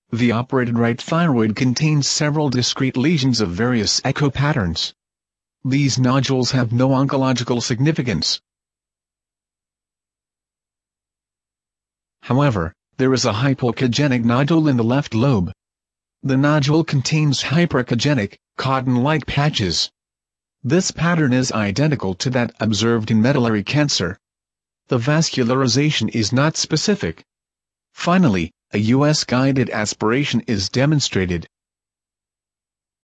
The operated right thyroid contains several discrete lesions of various echo patterns. These nodules have no oncological significance. However, there is a hypoechogenic nodule in the left lobe. The nodule contains hyperechogenic, cotton-like patches. This pattern is identical to that observed in medullary cancer. The vascularization is not specific. Finally, a US-guided aspiration is demonstrated,